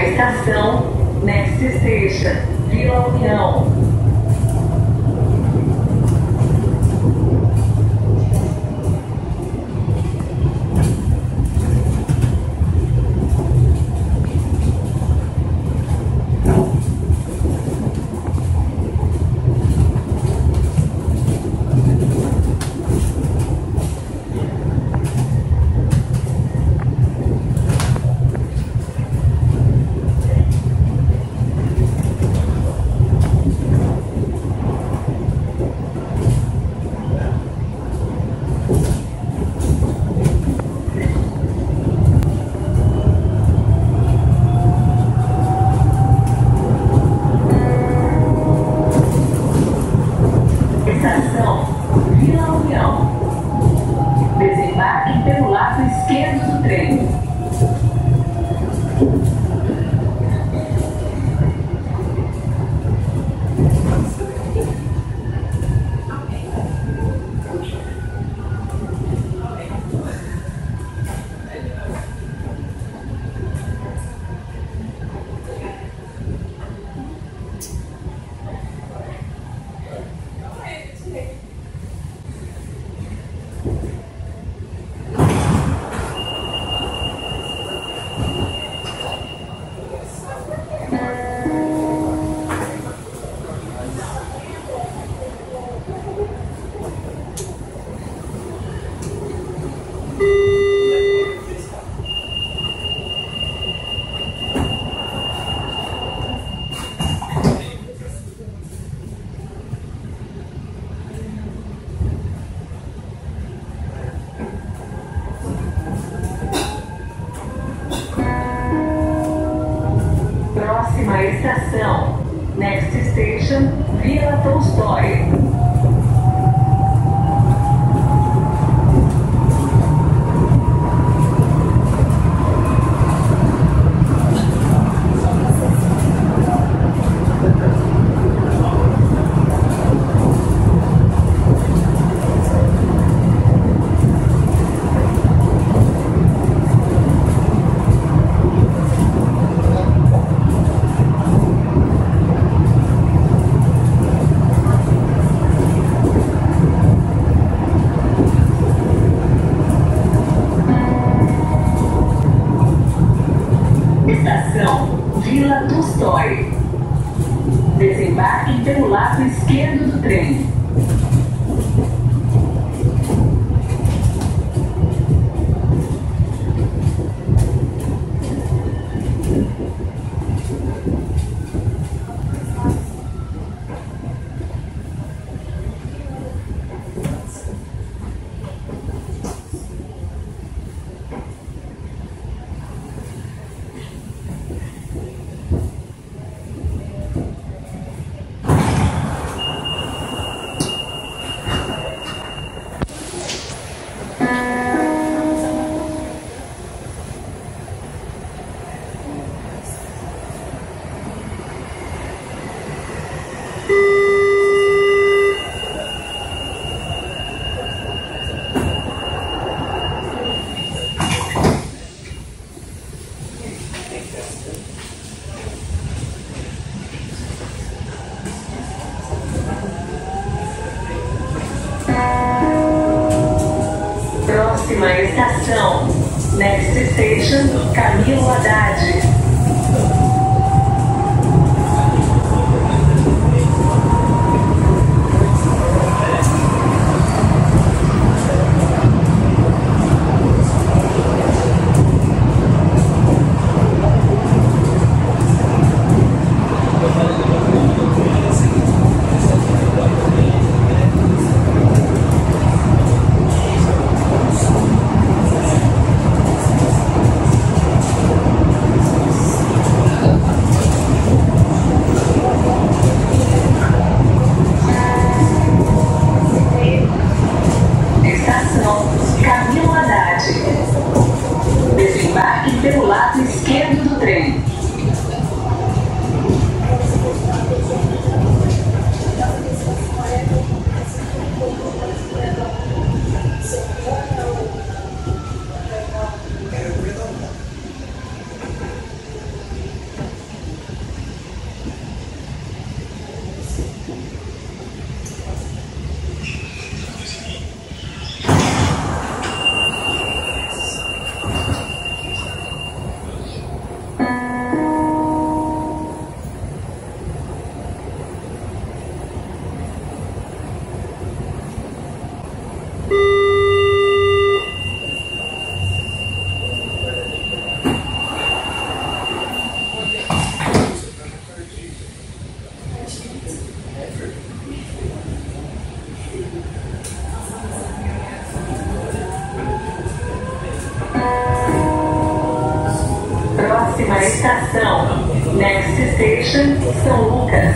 estação Next Station, Vila União. Desembarque pelo lado esquerdo do trem. Próxima estação, Next Station, Vila Tolstói. Estação Vila Tolstói. Desembarque pelo lado esquerdo do trem. Próxima estação, Next Station, Camilo Haddad. Camilo Haddad. Desembarque pelo lado esquerdo do trem. Próxima estação, Next Station, São Lucas.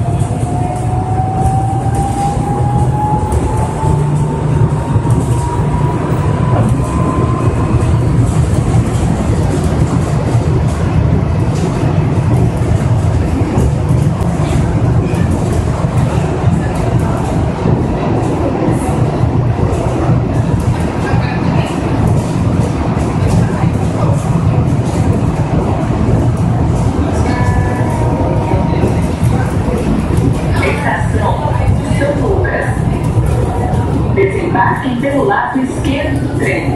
Desembarquem pelo lado esquerdo do trem.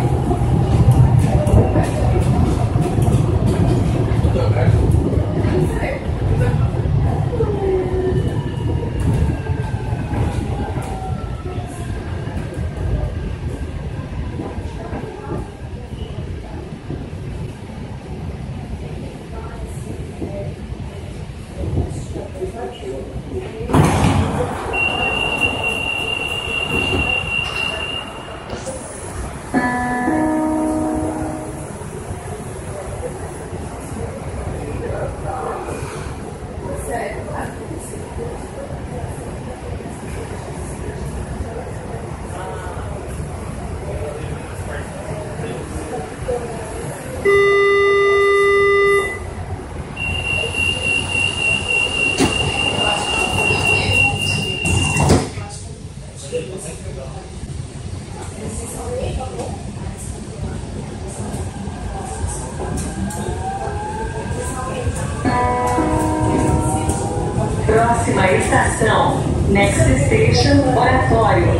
Próxima estação, Next Station, Oratório.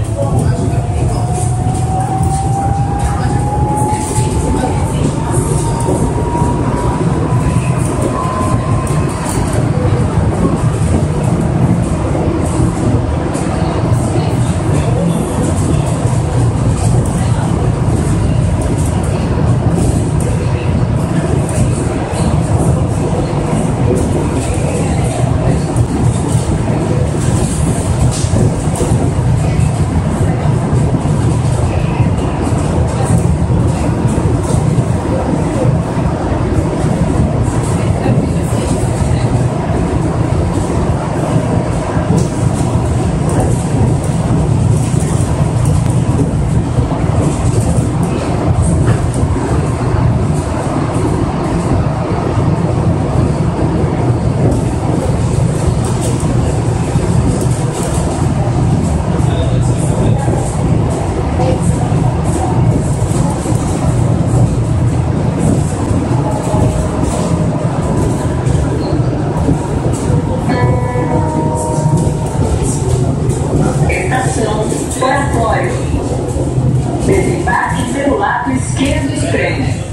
Oratório. Desembarque pelo lado esquerdo do trem.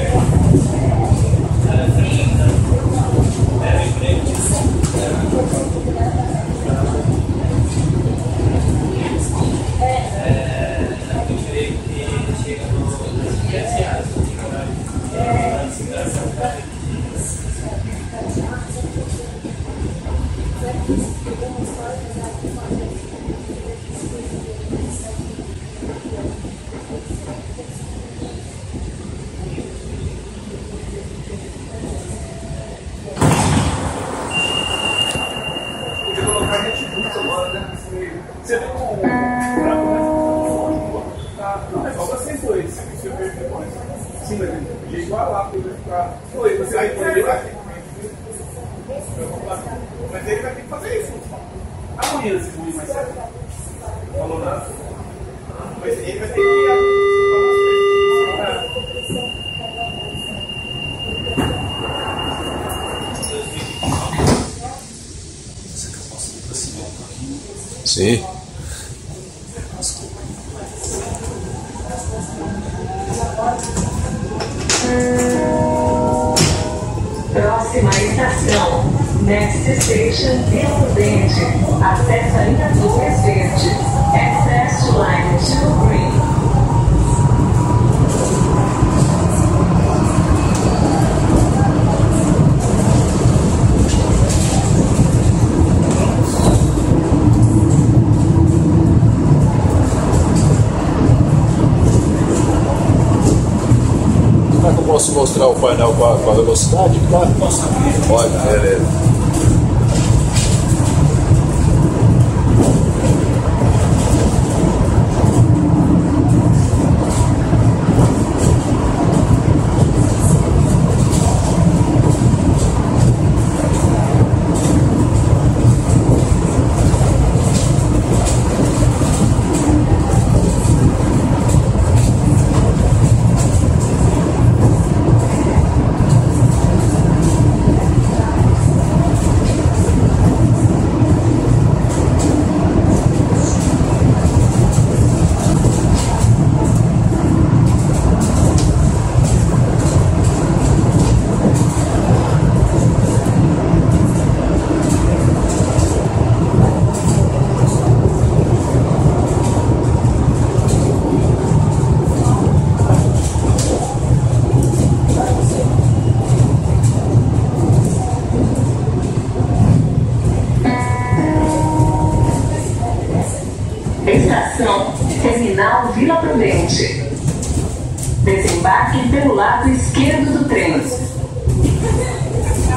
Você vê um buraco não, é só vocês dois. Se eu perder depois. Sim, mas é igual lá, porque vai ficar. Foi, você vai poder lá. Mas ele vai ter que fazer isso. Amanhã vocês vão ir mais cedo. Falou nada. Mas ele vai ter que ir. Sim. Próxima estação, Next Station, Vila Prudente. Acesse a linha 2 verde. Access to line 2 green. Será que eu posso mostrar o painel com a velocidade? Claro. Olha, beleza. Estação Terminal Vila Prudente. Desembarque pelo lado esquerdo do trem.